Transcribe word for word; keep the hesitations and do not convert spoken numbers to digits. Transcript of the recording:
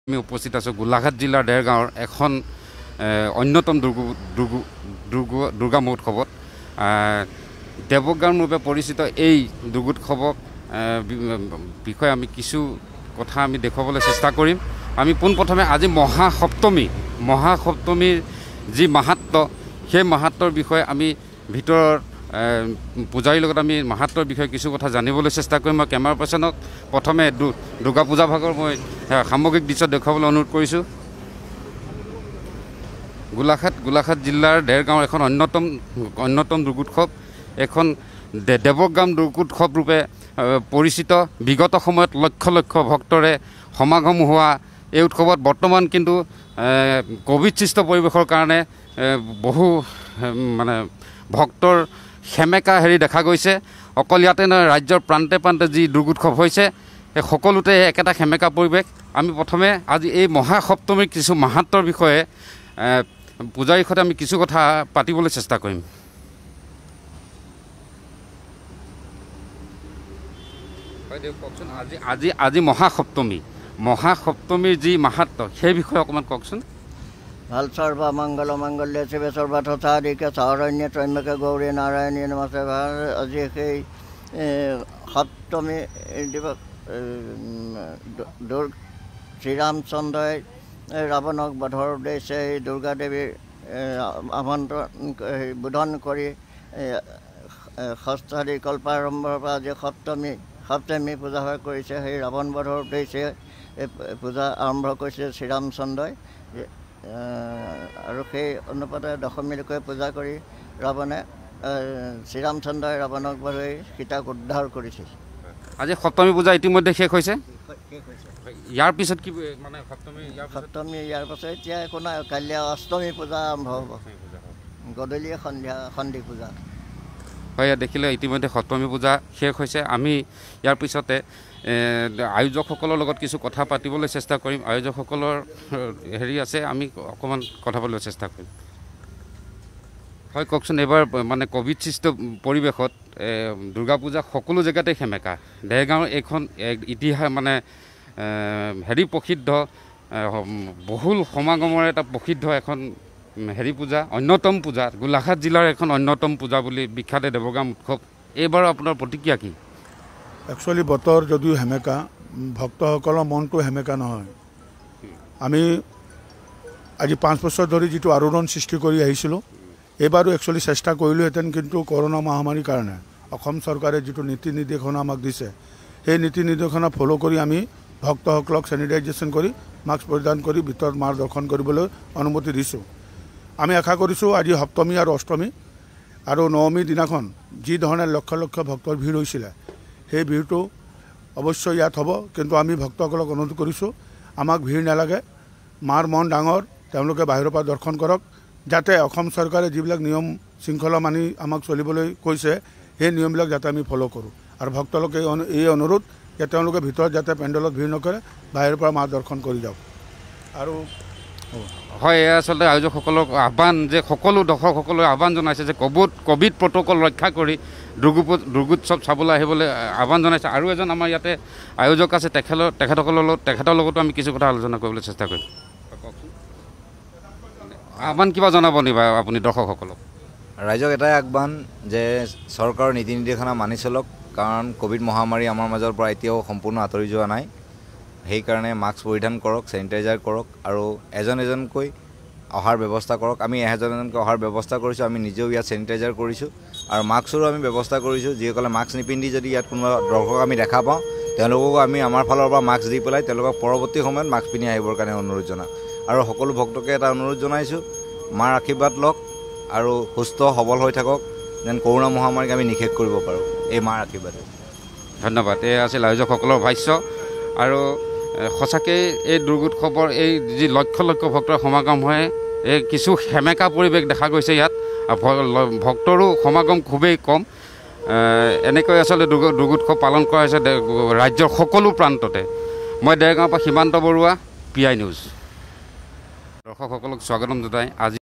আমি উপস্থিত আছোঁ গোলাঘাট জিলাৰ দেৰগাঁৱৰ এখন অন্যতম দুৰ্গা মহোৎসৱত দেৱগান ৰূপে পৰিচিত এই দুৰ্গোৎসৱক বিষয়ে আমি কিছু কথা আমি দেখুৱাবলৈ চেষ্টা কৰিম। আমি পোনপ্ৰথমে আজি মহাসপ্তমী মহাসপ্তমীৰ যি মাহাত্ম্য সেই মাহাত্ম্যৰ বিষয়ে আমি ভিতৰৰ পূজাৰীৰ লগত আমি মাহাত্ম্যৰ বিষয়ে কিছু কথা জানিবলৈ চেষ্টা কৰিম। মই কেমেৰা পাৰ্চনক প্ৰথমে দুৰ্গা পূজা ভাগৰ মই সামগ্ৰিক দৃশ্য দেখুৱাবলৈ অনুৰোধ কৰিছোঁ। গোলাঘাট গোলাঘাট জিলাৰ দেৰগাঁৱৰ এখন অন্যতম অন্যতম দুৰ্গোৎসৱ, এখন দেৱগাম দুৰ্গোৎসৱ ৰূপে পৰিচিত। বিগত সময়ত লক্ষ লক্ষ ভক্তৰে সমাগম হোৱা এই উৎসৱত বৰ্তমান কিন্তু কোভিডসৃষ্ট পৰিৱেশৰ কাৰণে বহু মানে ভক্তৰ সেমেকা হেৰি দেখা গৈছে। অকল ইয়াতে নহয়, ৰাজ্যৰ প্ৰান্তে প্ৰান্তে যি দুৰ্গোৎসৱ হৈছে সেই সকলোতে একেটা সেমেকা পৰিৱেশ। আমি প্ৰথমে আজি এই মহাসপ্তমীৰ কিছু মাহাত্ম্যৰ বিষয়ে পূজাৰীৰ সৈতে আমি কিছু কথা পাতিবলৈ চেষ্টা কৰিম। কওকচোন, আজি আজি আজি মহাসপ্তমী মহাসপ্তমীৰ যি মাহাত্ম্য সেই বিষয়ে অকণমান কওকচোন। ভাল সৰ্ব মংগল মংগল্য শিৱে সৰ্বাৰ্থসাধিকে শৰণ্যে ত্ৰম্বকে গৌৰী নাৰায়ণী নমস্তে। ভাল আজি সেই সপ্তমী দিৱস শ্ৰীৰামচন্দ্ৰই ৰাৱণক বধৰ উদ্দেশ্যে দুৰ্গা দেৱীৰ আমন্ত্ৰণ বোধন কৰি ষষ্ঠাদি কল্পাৰম্ভৰ পৰা আজি সপ্তমী সপ্তমী পূজা হৈ কৰিছে। সেই ৰাৱণ বধৰ উদ্দেশ্যে পূজা আৰম্ভ কৰিছে শ্ৰীৰামচন্দ্ৰই, আৰু সেই অনুপাতে দশমীলৈকে পূজা কৰি ৰাৱণে শ্ৰীৰামচন্দ্ৰই ৰাৱণক বধৰি সীতাক উদ্ধাৰ কৰিছিল। আজি সপ্তমী পূজা ইতিমধ্যে শেষ হৈছে। ইয়াৰ পিছত কি মানে সপ্তমী সপ্তমী ইয়াৰ পাছত এতিয়া একো নাই, কাইলৈ অষ্টমী পূজা আৰম্ভ হ'ব, গধূলি সন্ধ্যা সন্ধি পূজা। হয়, দেখিলে ইতিমধ্যে সপ্তমী পূজা শেষ হৈছে। আমি ইয়াৰ পিছতে আয়োজকসকলৰ লগত কিছু কথা পাতিবলৈ চেষ্টা কৰিম। আয়োজকসকলৰ হেৰি আছে, আমি অকণমান কথা পাতিবলৈ চেষ্টা কৰিম। হয়, কওকচোন, এইবাৰ মানে কোভিডসৃষ্ট পৰিৱেশত দুৰ্গা পূজা সকলো জেগাতে সেমেকা। দেৰগাঁৱৰ এইখন ইতিহাস মানে হেৰি প্ৰসিদ্ধ, বহুল সমাগমৰ এটা প্ৰসিদ্ধ এখন হেৰি পূজা, অন্যতম পূজা, গোলাঘাট জিলাৰ এখন অন্যতম পূজা বুলি বিখ্যাত দেৱগাম উৎসৱ। এইবাৰ আপোনাৰ প্ৰতিক্ৰিয়া কি? একচুৱেলি বতৰ যদিও সেমেকা, ভক্তসকলৰ মনটো সেমেকা নহয়। আমি আজি পাঁচ বছৰ ধৰি যিটো আলোড়ন সৃষ্টি কৰি আহিছিলোঁ, এইবাৰো একচুৱেলি চেষ্টা কৰিলোহেঁতেন, কিন্তু কৰোণা মহামাৰীৰ কাৰণে অসম চৰকাৰে যিটো নীতি নিৰ্দেশনা আমাক দিছে, সেই নীতি নিৰ্দেশনা ফ'ল' কৰি আমি ভক্তসকলক চেনিটাইজেশ্যন কৰি মাস্ক পৰিধান কৰি ভিতৰত মাৰ দৰ্শন কৰিবলৈ অনুমতি দিছোঁ। আমি আশা কৰিছোঁ আজি সপ্তমী আৰু অষ্টমী আৰু নৱমীৰ দিনাখন যি ধৰণে লক্ষ লক্ষ ভক্তৰ ভিৰ হৈছিলে, সেই ভিৰটো অৱশ্যে ইয়াত হ'ব, কিন্তু আমি ভক্তসকলক অনুৰোধ কৰিছোঁ আমাক ভিৰ নালাগে, মাৰ মন ডাঙৰ, তেওঁলোকে বাহিৰৰ পৰা দৰ্শন কৰক, যাতে অসম চৰকাৰে যিবিলাক নিয়ম শৃংখলা মানি আমাক চলিবলৈ কৈছে সেই নিয়মবিলাক যাতে আমি ফ'ল' কৰোঁ। আৰু ভক্তলোকে এই অনুৰোধ যে তেওঁলোকে ভিতৰত যাতে পেণ্ডেলত ভিৰ নকৰে, বাহিৰৰ পৰা মা দৰ্শন কৰি যাওক। আৰু হয়, এয়া আচলতে আয়োজকসকলক আহ্বান, যে সকলো দৰ্শকসকলক আহ্বান জনাইছে যে ক'ভিড ক'ভিড প্ৰট'কল ৰক্ষা কৰি দুৰ্গো দুৰ্গোৎসৱ চাবলৈ আহিবলৈ আহ্বান জনাইছে। আৰু এজন আমাৰ ইয়াতে আয়োজক আছে, তেখেতৰ তেখেতসকলৰ লগত তেখেতৰ লগতো আমি কিছু কথা আলোচনা কৰিবলৈ চেষ্টা কৰিম। আহ্বান কিবা জনাব নি বাৰু আপুনি দৰ্শকসকলক? ৰাইজক এটাই আহ্বান যে চৰকাৰৰ নীতি নিৰ্দেশনা মানি চলক, কাৰণ ক'ভিড মহামাৰী আমাৰ মাজৰ পৰা এতিয়াও সম্পূৰ্ণ আঁতৰি যোৱা নাই। সেইকাৰণে মাস্ক পৰিধান কৰক, চেনিটাইজাৰ কৰক, আৰু এজন এজনকৈ অহাৰ ব্যৱস্থা কৰক। আমি এজন এজনকৈ অহাৰ ব্যৱস্থা কৰিছোঁ, আমি নিজেও ইয়াত চেনিটাইজাৰ কৰিছোঁ আৰু মাস্কৰো আমি ব্যৱস্থা কৰিছোঁ। যিসকলে মাস্ক নিপিন্ধি যদি ইয়াত কোনোবা দৰ্শক আমি দেখা পাওঁ, তেওঁলোককো আমি আমাৰ ফালৰ পৰা মাস্ক দি পেলাই তেওঁলোকক পৰৱৰ্তী সময়ত মাস্ক পিন্ধি আহিবৰ কাৰণে অনুৰোধ জনাওঁ। আৰু সকলো ভক্তকে এটা অনুৰোধ জনাইছোঁ, মাৰ আশীৰ্বাদ লওক আৰু সুস্থ সবল হৈ থাকক, যেন কৰোণা মহামাৰীক আমি নিষেধ কৰিব পাৰোঁ, এই মাৰ আশীৰ্বাদ। ধন্যবাদ। এই আছিল আয়োজকসকলৰ ভাষ্য। আৰু সঁচাকৈ এই দুৰ্গোৎসৱৰ এই যি লক্ষ লক্ষ ভক্তৰ সমাগম হয়, এই কিছু সেমেকা পৰিৱেশ দেখা গৈছে ইয়াত, ভক্তৰো সমাগম খুবেই কম। এনেকৈ আচলতে দুৰ্গ দুৰ্গোৎসৱ পালন কৰা হৈছে ৰাজ্যৰ সকলো প্ৰান্ততে। মই দেৰগাঁৱৰ পৰা সীমান্ত বৰুৱা, পি আই নিউজ। দৰ্শকসকলক স্বাগতম জনাই আজি